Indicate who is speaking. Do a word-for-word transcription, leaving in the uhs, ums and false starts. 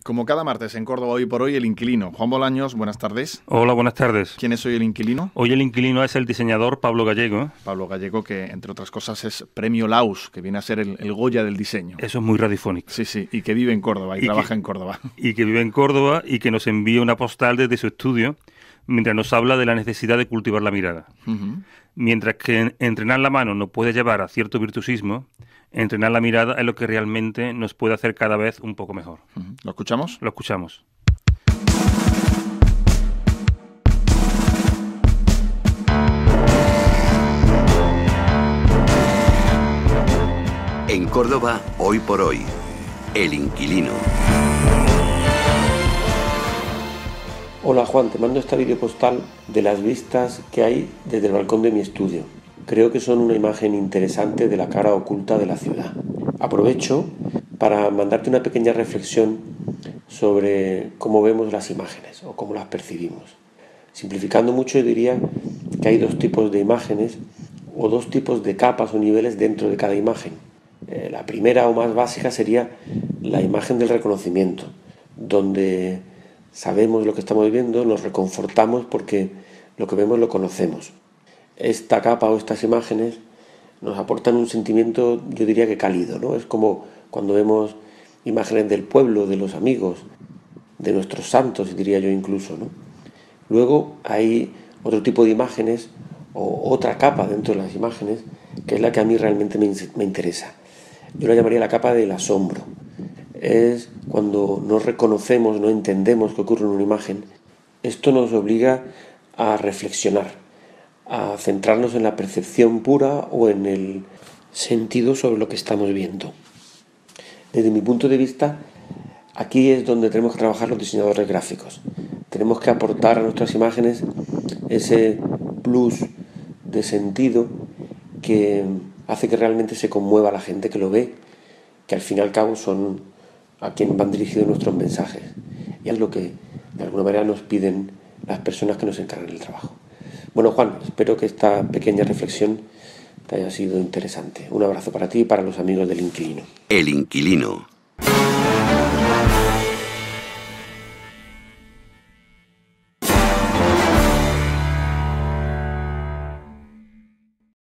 Speaker 1: Como cada martes en Córdoba Hoy por Hoy, El Inquilino. Juan Bolaños, buenas tardes.
Speaker 2: Hola, buenas tardes.
Speaker 1: ¿Quién es hoy El Inquilino?
Speaker 2: Hoy el inquilino es el diseñador Pablo Gallego.
Speaker 1: Pablo Gallego, que entre otras cosas es premio Laus, que viene a ser el, el Goya del diseño.
Speaker 2: Eso es muy radiofónico.
Speaker 1: Sí, sí, y que vive en Córdoba y, y trabaja que, en Córdoba.
Speaker 2: Y que vive en Córdoba y que nos envía una postal desde su estudio mientras nos habla de la necesidad de cultivar la mirada. Uh-huh. Mientras que entrenar la mano nos puede llevar a cierto virtuosismo, entrenar la mirada es lo que realmente nos puede hacer cada vez un poco mejor.
Speaker 1: Uh-huh. ¿Lo escuchamos?
Speaker 2: Lo escuchamos.
Speaker 3: En Córdoba, Hoy por Hoy, El Inquilino.
Speaker 4: Hola Juan, te mando esta videopostal de las vistas que hay desde el balcón de mi estudio. Creo que son una imagen interesante de la cara oculta de la ciudad. Aprovecho para mandarte una pequeña reflexión sobre cómo vemos las imágenes o cómo las percibimos. Simplificando mucho, diría que hay dos tipos de imágenes o dos tipos de capas o niveles dentro de cada imagen. Eh, la primera o más básica sería la imagen del reconocimiento, donde sabemos lo que estamos viendo, nos reconfortamos porque lo que vemos lo conocemos. Esta capa o estas imágenes nos aportan un sentimiento, yo diría que cálido, ¿no? Es como cuando vemos imágenes del pueblo, de los amigos, de nuestros santos, diría yo incluso, ¿no? Luego hay otro tipo de imágenes o otra capa dentro de las imágenes que es la que a mí realmente me, me interesa. Yo la llamaría la capa del asombro. Es cuando no reconocemos, no entendemos qué ocurre en una imagen. Esto nos obliga a reflexionar, a centrarnos en la percepción pura o en el sentido sobre lo que estamos viendo. Desde mi punto de vista, aquí es donde tenemos que trabajar los diseñadores gráficos. Tenemos que aportar a nuestras imágenes ese plus de sentido que hace que realmente se conmueva la gente que lo ve, que al fin y al cabo son a quien van dirigidos nuestros mensajes. Y es lo que de alguna manera nos piden las personas que nos encargan el trabajo. Bueno, Juan, espero que esta pequeña reflexión te haya sido interesante. Un abrazo para ti y para los amigos del Inquilino.
Speaker 3: El Inquilino.